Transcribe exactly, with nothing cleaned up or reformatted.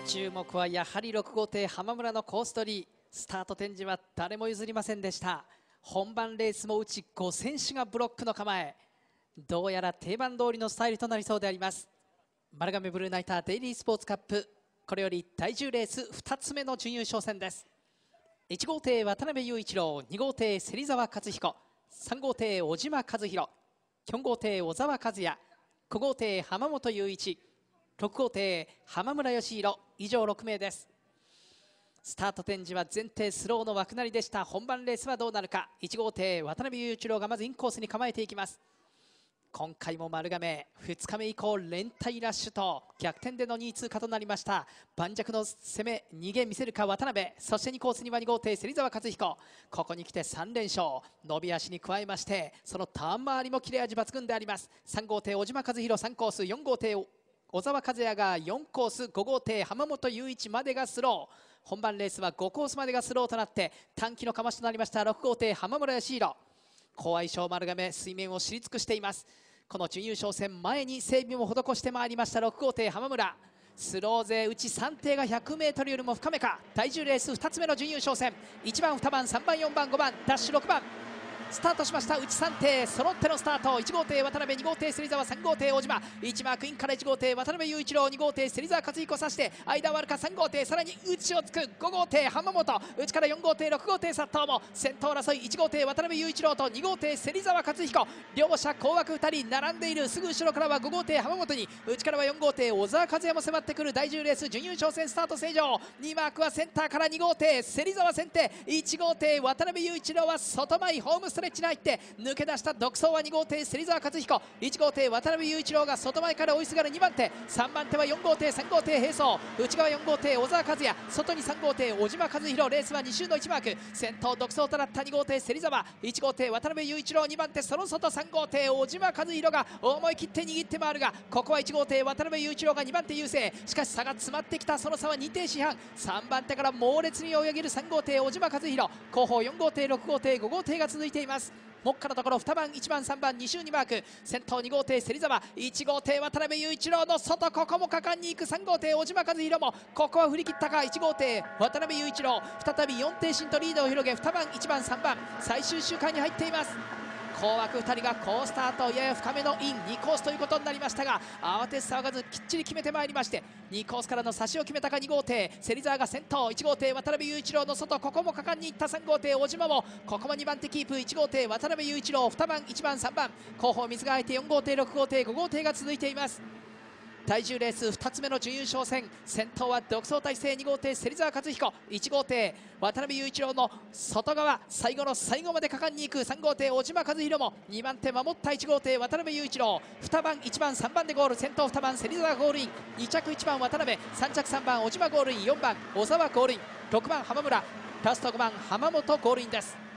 注目はやはりろく号艇浜村のコース取り。スタート展示は誰も譲りませんでした。本番レースもうちご選手がブロックの構え。どうやら定番通りのスタイルとなりそうであります。丸亀ブルーナイターデイリースポーツカップ、これよりだいじゅうレースふたつめの準優勝戦です。いち号艇渡辺雄一郎、に号艇芹沢勝彦、さん号艇小島和弘、よん号艇小沢和也、ご号艇浜本雄一、ろく号艇浜村義弘、以上ろく名です。スタート展示は前艇スローの枠なりでした。本番レースはどうなるか。いち号艇渡辺雄一郎がまずインコースに構えていきます。今回も丸亀ふつかめ以降連帯ラッシュと逆転でのにい通過となりました。盤石の攻め逃げ見せるか渡辺、そしてにコースにはに号艇芹沢勝彦。ここに来てさん連勝、伸び足に加えましてそのターン周りも切れ味抜群であります。さん号艇小島和弘さんコース、よん号艇小沢和也がよんコース、ご号艇浜本雄一までがスロー。本番レースはごコースまでがスローとなって短期のかましとなりましたろく号艇浜村義弘。好相性丸亀、水面を知り尽くしています。この準優勝戦前に整備も施してまいりましたろく号艇浜村。スロー勢うちさん艇が ひゃくメートル よりも深めか。だいじゅうレースふたつめの準優勝戦、いちばんにばんさんばんよんばんごばんダッシュろくばんスタートしました。うちさん艇揃ってのスタート。いち号艇渡辺、に号艇芹沢、さん号艇小島、いちマークインからいち号艇渡辺雄一郎、に号艇芹沢勝彦さして間はあるか。さん号艇さらに内をつくご号艇浜本、内からよん号艇ろく号艇佐藤も先頭争い。いち号艇渡辺雄一郎とに号艇芹沢勝彦、両者後枠ふたり並んでいる。すぐ後ろからはご号艇浜本に、内からはよん号艇小沢和也も迫ってくる。だいじゅうレース準優勝戦スタート正常。にマークはセンターからに号艇芹沢先手、いち号艇渡辺雄一郎は外前ホームストレッチに入って抜け出した。独走はに号艇芹沢勝彦、いち号艇渡辺雄一郎が外前から追いすがるにばん手、さんばん手はよん号艇さん号艇並走、内側よん号艇小沢和也、外にさん号艇小島和弘。レースはに周のいちマーク、先頭独走となったに号艇芹沢、いち号艇渡辺雄一郎、にばん手その外さん号艇小島和弘が思い切って握って回るが、ここはいち号艇渡辺雄一郎がにばん手優勢。しかし差が詰まってきた。その差はに艇四半、さんばん手から猛烈に追い上げるさん号艇小島和弘、後方よん号艇ろく号艇ご号艇が続いています。目下のところにばんいちばんさんばんに周にマーク、先頭に号艇芹沢、いち号艇渡辺雄一郎の外、ここも果敢にいくさん号艇小島和弘もここは振り切ったか。いち号艇渡辺雄一郎再びよん艇進とリードを広げにばんいちばんさんばん最終周回に入っています。後枠ふたりが好スタート、やや深めのインにコースということになりましたが、慌てず騒がずきっちり決めてまいりまして、にコースからの差しを決めたか。に号艇芹沢が先頭、いち号艇渡辺雄一郎の外、ここも果敢にいったさん号艇小島もここもにばん手キープ。いち号艇渡辺雄一郎にばんいちばんさんばん、後方水が空いてよん号艇ろく号艇ご号艇が続いています。だいじゅうレースふたつめの準優勝戦、先頭は独走態勢に号艇芹沢勝彦、いち号艇渡辺雄一郎の外側、最後の最後まで果敢にいくさん号艇小島和弘もにばん手守ったいち号艇渡辺雄一郎、にばんいちばんさんばんでゴール。先頭にばん芹沢ゴールイン、に着いちばん渡辺、さん着さんばん小島ゴールイン、よんばん小沢ゴールイン、ろくばん浜村、ラストごばん浜本ゴールインです。